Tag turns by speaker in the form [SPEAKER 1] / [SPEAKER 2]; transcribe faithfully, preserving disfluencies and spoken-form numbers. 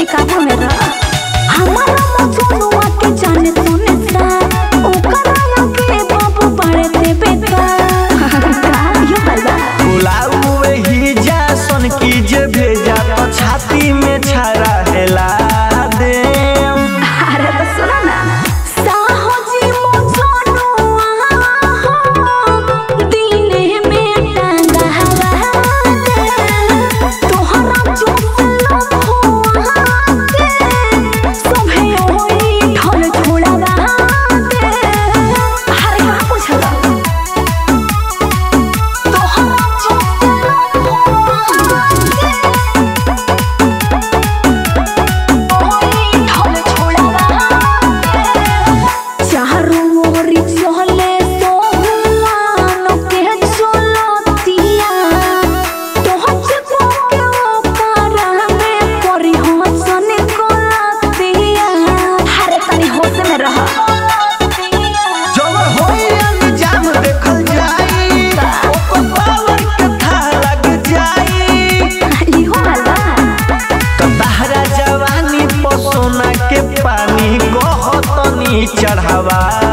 [SPEAKER 1] तनी काबू में रह। हमारा मजनुआ के जाने तूने सा ओकरा के बाबू बड़े ते बेटा यो हल्ला
[SPEAKER 2] बुलाऊ ही जा सन की जे भेजा तो छाती में छारा हेला दे।
[SPEAKER 1] अरे तो सुना ना साहो जी मजनुआ दीने में टांगा हवा तोहरा जो
[SPEAKER 2] जवानी पसोना के पानी को तनी चढ़ावा